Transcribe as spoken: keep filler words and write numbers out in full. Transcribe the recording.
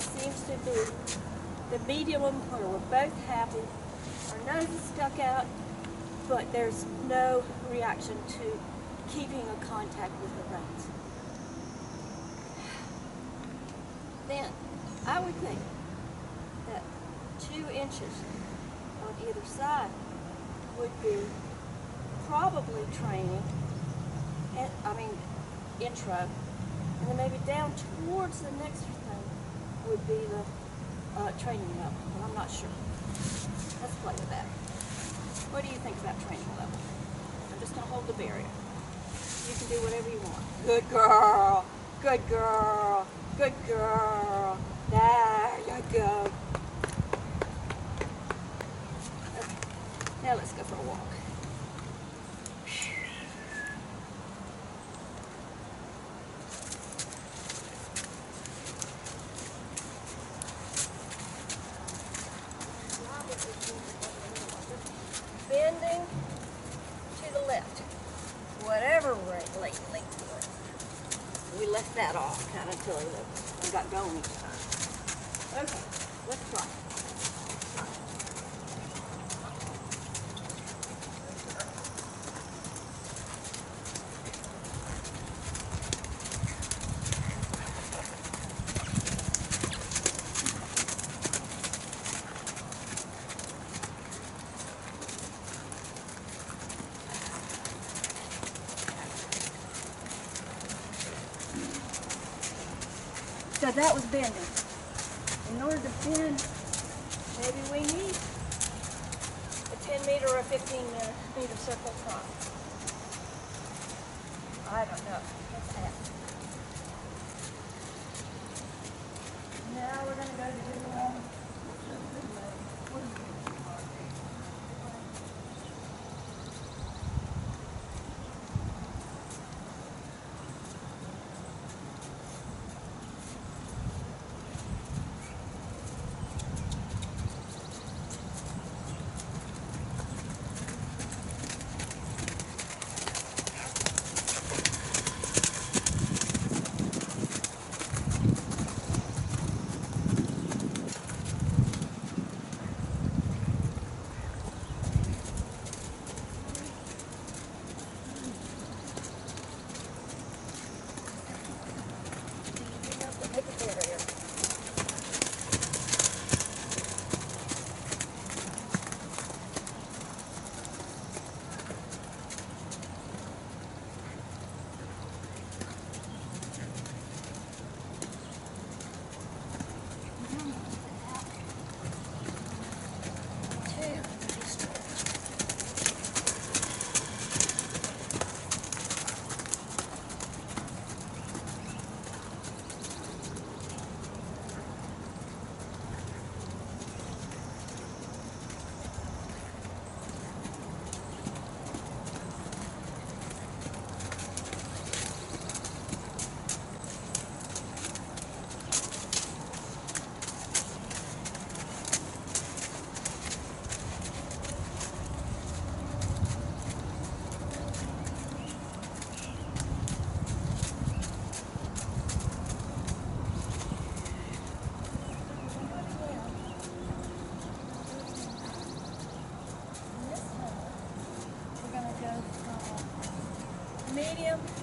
seems to be the medium where we're both happy. Our nose is stuck out, but there's no reaction to keeping a contact with the reins. Then, I would think that two inches on either side would be probably training, and I mean intro, and then maybe down towards the next thing would be the uh, training level, but I'm not sure. Let's play with that. What do you think about training level? I'm just going to hold the barrier. You can do whatever you want. Good girl, good girl, good girl. There you go. Okay. Now let's go for a walk. Bending to the left, whatever length we left that off kind of until we got going each time. Okay, let's try. So that was bending. In order to bend, maybe we need a ten meter or a fifteen meter circle trot. I don't know. Let's ask. Now we're going to go to the um, medium